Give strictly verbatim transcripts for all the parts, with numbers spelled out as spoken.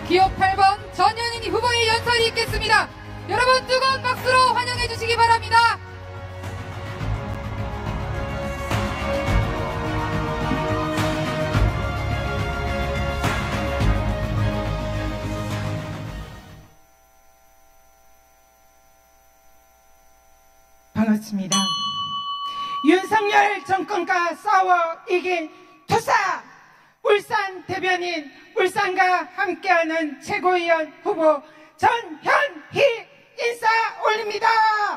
기호 팔 번 전현희 후보의 연설이 있겠습니다. 여러분 뜨거운 박수로 환영해 주시기 바랍니다. 반갑습니다. 윤석열 정권과 싸워 이긴 투사 울산 대변인, 울산과 함께하는 최고위원 후보 전현희 인사 올립니다.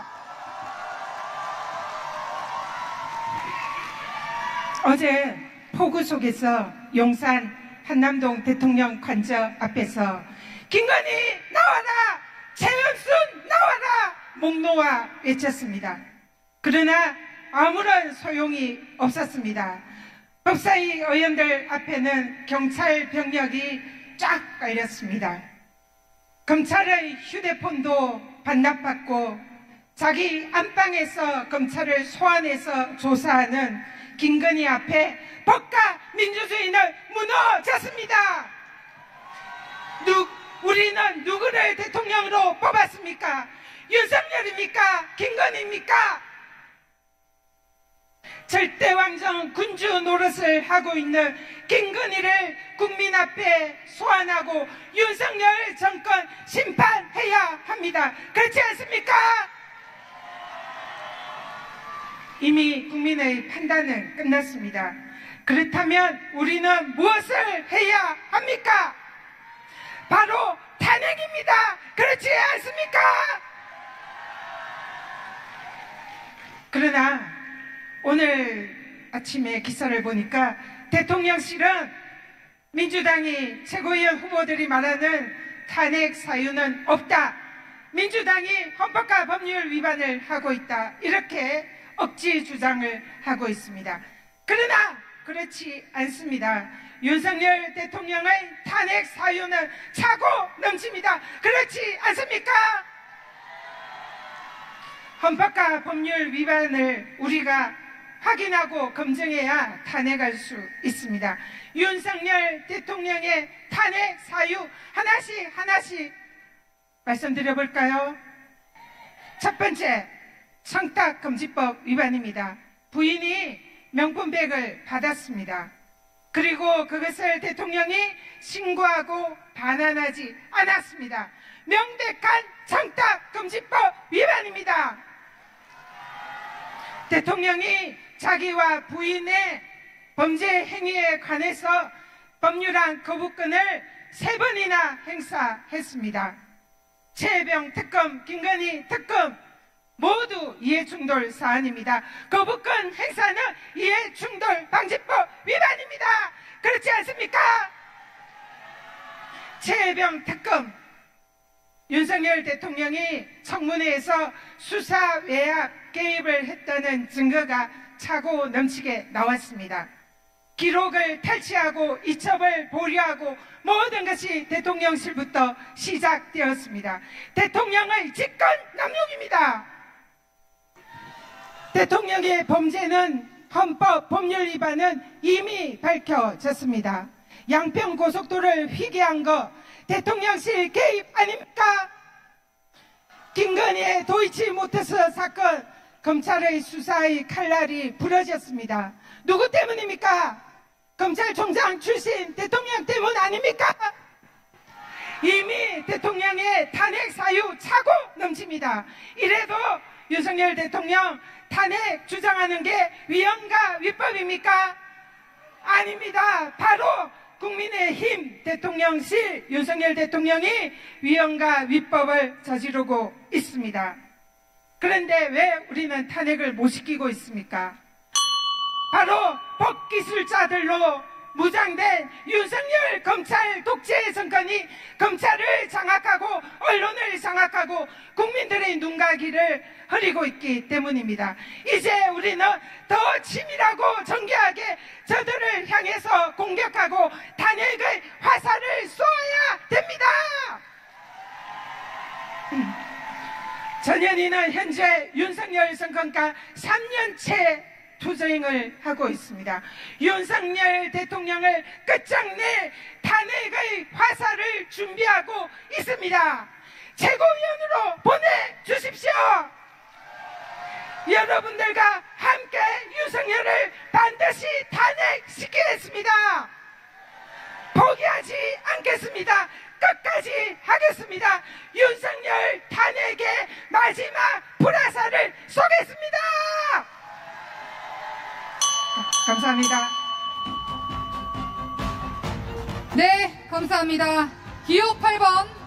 어제 폭우 속에서 용산 한남동 대통령 관저 앞에서 김건희 나와라, 최은순 나와라 목 놓아 외쳤습니다. 그러나 아무런 소용이 없었습니다. 법사위 의원들 앞에는 경찰 병력이 쫙 깔렸습니다. 검찰의 휴대폰도 반납받고 자기 안방에서 검찰을 소환해서 조사하는 김건희 앞에 법과 민주주의는 무너졌습니다. 누, 우리는 누구를 대통령으로 뽑았습니까? 윤석열입니까? 김건희입니까? 절대왕정 군주 노릇을 하고 있는 김건희를 국민 앞에 소환하고 윤석열 정권 심판해야 합니다. 그렇지 않습니까? 이미 국민의 판단은 끝났습니다. 그렇다면 우리는 무엇을 해야 합니까? 바로 탄핵입니다. 그렇지 않습니까? 그러나 오늘 아침에 기사를 보니까 대통령실은 민주당이 최고위원 후보들이 말하는 탄핵 사유는 없다, 민주당이 헌법과 법률 위반을 하고 있다, 이렇게 억지 주장을 하고 있습니다. 그러나 그렇지 않습니다. 윤석열 대통령의 탄핵 사유는 차고 넘칩니다. 그렇지 않습니까? 헌법과 법률 위반을 우리가 확인하고 검증해야 탄핵할 수 있습니다. 윤석열 대통령의 탄핵 사유 하나씩 하나씩 말씀드려 볼까요? 첫 번째, 청탁금지법 위반입니다. 부인이 명품백을 받았습니다. 그리고 그것을 대통령이 신고하고 반환하지 않았습니다. 명백한 청탁금지법 위반입니다. 대통령이 자기와 부인의 범죄 행위에 관해서 법률안 거부권을 세 번이나 행사했습니다. 최혜병 특검, 김건희 특검 모두 이해충돌 사안입니다. 거부권 행사는 이해충돌 방지법 위반입니다. 그렇지 않습니까? 최혜병 특검, 윤석열 대통령이 청문회에서 수사 외압 개입을 했다는 증거가 차고 넘치게 나왔습니다. 기록을 탈취하고 이첩을 보류하고 모든 것이 대통령실부터 시작되었습니다. 대통령의 직권 남용입니다. 대통령의 범죄는 헌법 법률 위반은 이미 밝혀졌습니다. 양평 고속도로를 휘게한 거 대통령실 개입 아닙니까? 김건희의 도이치모터스 사건, 검찰의 수사의 칼날이 부러졌습니다. 누구 때문입니까? 검찰총장 출신 대통령 때문 아닙니까? 이미 대통령의 탄핵 사유 차고 넘칩니다. 이래도 윤석열 대통령 탄핵 주장하는 게 위헌과 위법입니까? 아닙니다. 바로 국민의힘 대통령실 윤석열 대통령이 위헌과 위법을 저지르고 있습니다. 그런데 왜 우리는 탄핵을 못 시키고 있습니까? 바로 법기술자들로 무장된 윤석열 검찰 독재 정권이 검찰을 장악하고 언론을 장악하고 국민들의 눈가기를 흐리고 있기 때문입니다. 이제 우리는 더 치밀하고 정교하게 저들을 향해서 공격하고 탄핵의 화살을 쏘아야 됩니다. 음. 전현희는 현재 윤석열 정권과 삼 년째 투쟁을 하고 있습니다. 윤석열 대통령을 끝장내 탄핵의 화살을 주면 준비하고 있습니다. 최고위원으로 보내주십시오. 여러분들과 함께 윤석열을 반드시 탄핵시키겠습니다. 포기하지 않겠습니다. 끝까지 하겠습니다. 윤석열 탄핵의 마지막 불화살을 쏘겠습니다. 감사합니다. 네, 감사합니다. 기호 팔 번